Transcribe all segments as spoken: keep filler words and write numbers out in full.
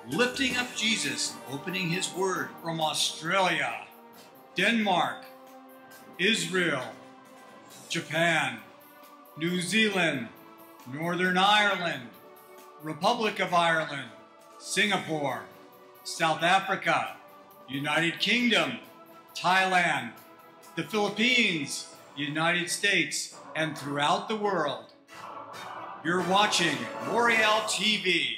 lifting up Jesus, opening his word from Australia, Denmark, Israel, Japan, New Zealand, Northern Ireland, Republic of Ireland, Singapore, South Africa, United Kingdom, Thailand, the Philippines, United States, and throughout the world. You're watching Moriel T V.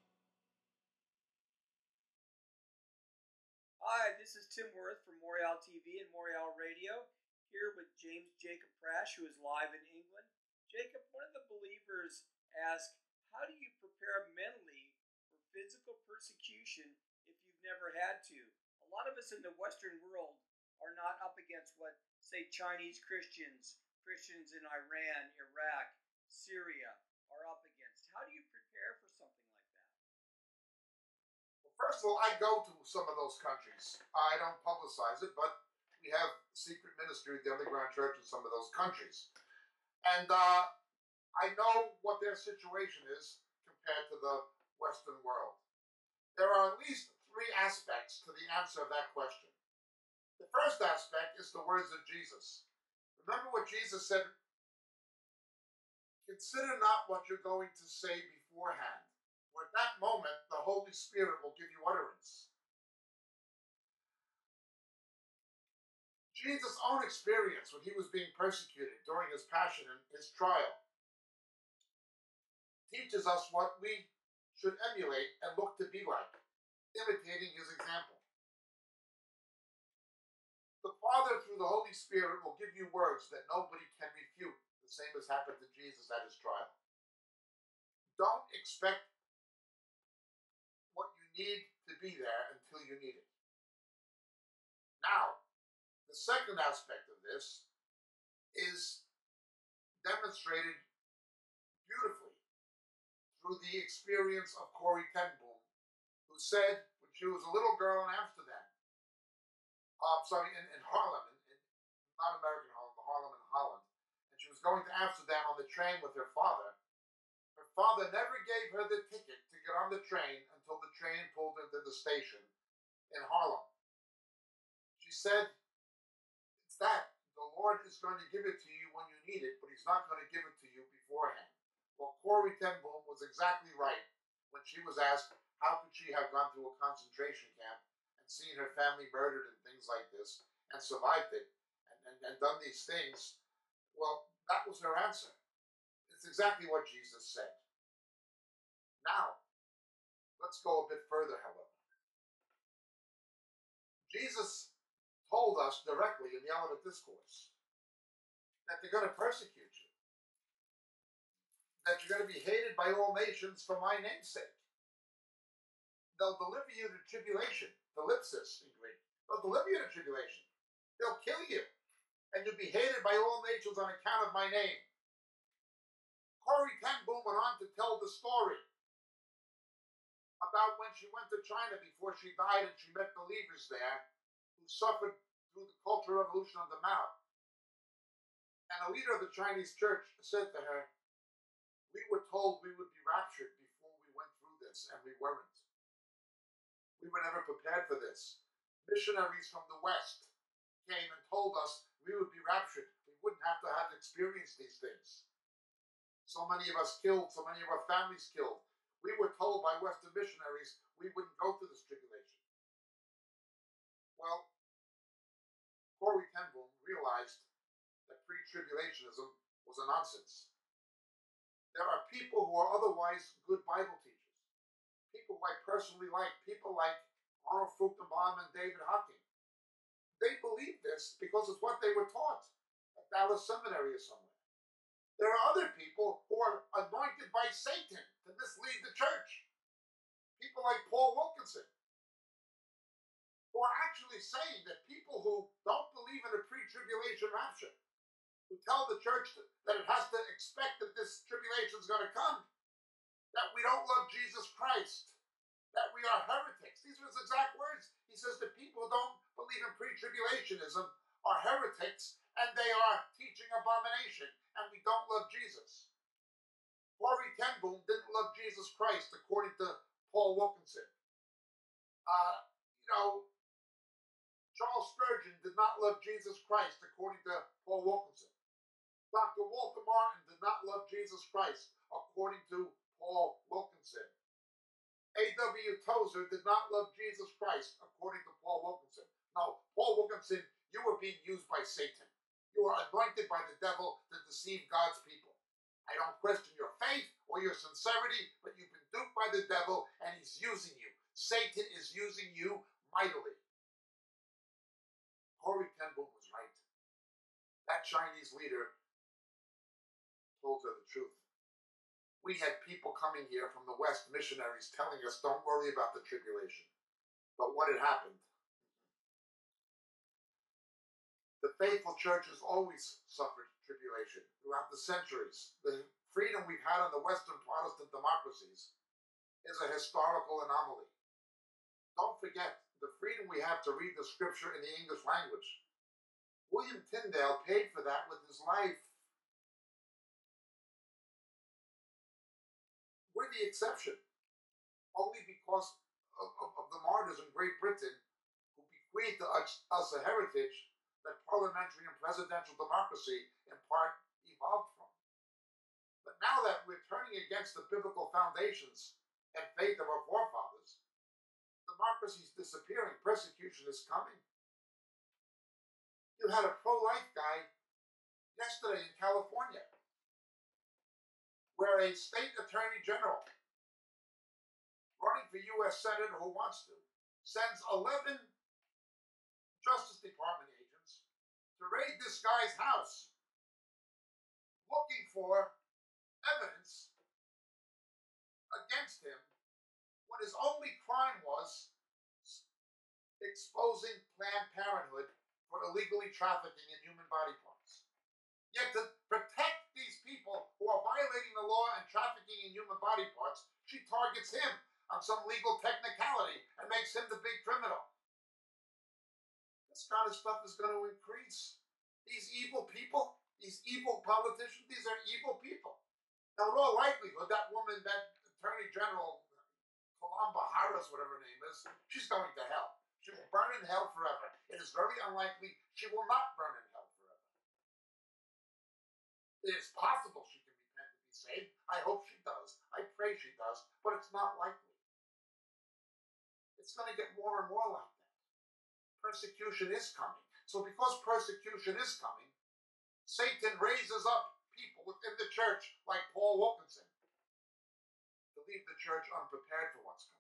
Hi, this is Tim Worth from Moriel T V and Moriel Radio, here with James Jacob Prash, who is live in England. Jacob, one of the believers asked, how do you prepare mentally for physical persecution if you've never had to? A lot of us in the Western world are not up against what, say, Chinese Christians, Christians in Iran, Iraq, Syria are up against. How do you prepare for something like that? Well, first of all, I go to some of those countries. I don't publicize it, but we have secret ministry at the Underground Church in some of those countries. And uh, I know what their situation is compared to the Western world. There are at least three aspects to the answer of that question. The first aspect is the words of Jesus. Remember what Jesus said? Consider not what you're going to say beforehand. For at that moment, the Holy Spirit will give you utterance. Jesus' own experience when he was being persecuted during his passion and his trial teaches us what we should emulate and look to be like, imitating his example. The Father, through the Holy Spirit, will give you words that nobody can refute, the same as happened to Jesus at his trial. Don't expect what you need to be there until you need it. Now, the second aspect of this is demonstrated beautifully through the experience of Corrie ten Boom, who said when she was a little girl in Amsterdam, uh, sorry, in, in Harlem, in, in, not American Harlem, but Harlem in Holland, and she was going to Amsterdam on the train with her father. Her father never gave her the ticket to get on the train until the train pulled into the station in Harlem. She said, it's that. The Lord is going to give it to you when you need it, but he's not going to give it to you beforehand. Well, Corrie ten Boom was exactly right when she was asked how could she have gone through a concentration camp and seen her family murdered and things like this and survived it and, and, and done these things. Well, that was her answer. It's exactly what Jesus said. Now, let's go a bit further, however. Jesus told us directly in the Olivet Discourse that they're going to persecute you, that you're going to be hated by all nations for my name's sake. They'll deliver you to tribulation, thalipsis in Greek. They'll deliver you to tribulation. They'll kill you, and you'll be hated by all nations on account of my name. Corrie ten Boom went on to tell the story about when she went to China before she died and she met believers there who suffered through the Cultural Revolution of the Mao. And a leader of the Chinese church said to her, we were told we would be raptured before we went through this, and we weren't. We were never prepared for this. Missionaries from the West came and told us we would be raptured. We wouldn't have to have experienced these things. So many of us killed, so many of our families killed. We were told by Western missionaries we wouldn't go through this tribulation. Well, Corrie ten Boom realized that pre-tribulationism was a nonsense. There are people who are otherwise good Bible teachers, people who I personally like, people like Arnold Fruchtenbaum and David Hocking. They believe this because it's what they were taught at Dallas Seminary or somewhere. There are other people who are anointed by Satan to mislead the church. People like Paul Wilkinson, who are actually saying that people who don't believe in a pre-tribulation rapture, who tell the church that, that it has to expect that this tribulation is going to come, that we don't love Jesus Christ, that we are heretics. These are his exact words. He says that people who don't believe in pre-tribulationism are heretics and they are teaching abomination, and we don't love Jesus. Corrie ten Boom didn't love Jesus Christ, according to Paul Wilkinson. Uh, you know, Charles Spurgeon did not love Jesus Christ, according to Paul Wilkinson. Doctor Walter Martin did not love Jesus Christ, according to Paul Wilkinson. A W Tozer did not love Jesus Christ, according to Paul Wilkinson. No, Paul Wilkinson, you were being used by Satan. You are anointed by the devil to deceive God's people. I don't question your faith or your sincerity, but you've been duped by the devil, and he's using you. Satan is using you mightily. Corrie ten Boom was right. That Chinese leader told her the truth. We had people coming here from the West, missionaries, telling us, don't worry about the tribulation. But what had happened? The faithful church has always suffered tribulation throughout the centuries. The freedom we've had in the Western Protestant democracies is a historical anomaly. Don't forget the freedom we have to read the scripture in the English language. William Tyndale paid for that with his life. We're the exception, only because of, of, of the martyrs in Great Britain who bequeathed to us, us a heritage that parliamentary and presidential democracy in part evolved from. But now that we're turning against the biblical foundations and faith of our forefathers, democracy is disappearing, persecution is coming. You had a pro-life guy yesterday in California, where a state attorney general running for U S Senator who wants to sends eleven Justice Department agents to raid this guy's house looking for evidence against him when his only crime was exposing Planned Parenthood for illegally trafficking in human body parts. Yet to protect these people who are violating the law and trafficking in human body parts, she targets him on some legal technicality and makes him the big criminal. This kind of stuff is going to increase. These evil people, these evil politicians, these are evil people. Now, in all likelihood, that woman, that Attorney General, Columba Harris, whatever her name is, she's going to hell. She will burn in hell forever. It is very unlikely she will not burn in hell forever. It is possible she can repent to be saved. I hope she does. I pray she does. But it's not likely. It's going to get more and more like that. Persecution is coming. So because persecution is coming, Satan raises up people within the church like Paul Wilkinson to leave the church unprepared for what's coming.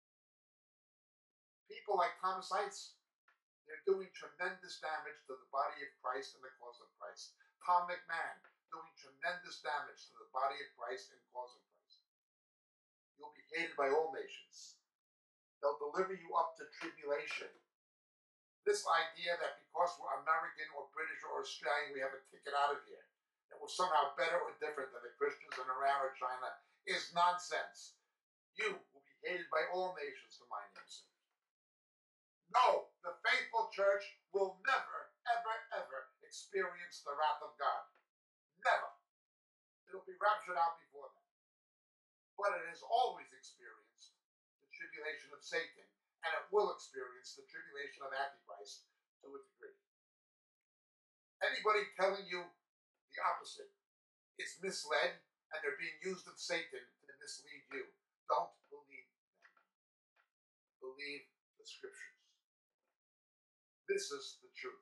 People like Thomas Eitz, they're doing tremendous damage to the body of Christ and the cause of Christ. Tom McMahon, doing tremendous damage to the body of Christ and cause of Christ. You'll be hated by all nations. They'll deliver you up to tribulation. This idea that because we're American or British or Australian, we have a ticket out of here, that we're somehow better or different than the Christians in Iran or China, is nonsense. You will be hated by all nations for my name's sake. No, the faithful church will never, ever, ever experience the wrath of God. Never. It'll be raptured out before that. But it has always experienced the tribulation of Satan, and it will experience the tribulation of Antichrist to a degree. Anybody telling you the opposite is misled, and they're being used of Satan to mislead you. Don't believe them. Believe the scriptures. This is the truth.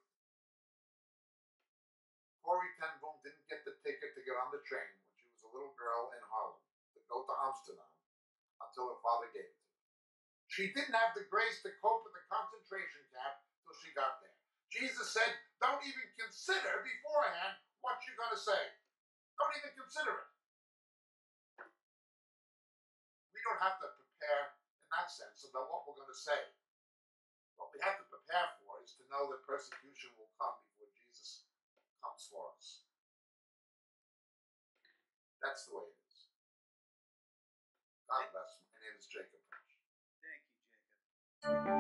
Corrie ten Boom didn't get the ticket to get on the train when she was a little girl in Harlem to go to Amsterdam until her father gave it to her. She didn't have the grace to cope with the concentration camp till she got there. Jesus said, don't even consider beforehand what you're going to say. Don't even consider it. We don't have to prepare in that sense about what we're going to say. What we have to prepare for is to know that persecution will come before Jesus comes for us. That's the way it is. God bless. My name is Jacob. Thank you, Jacob.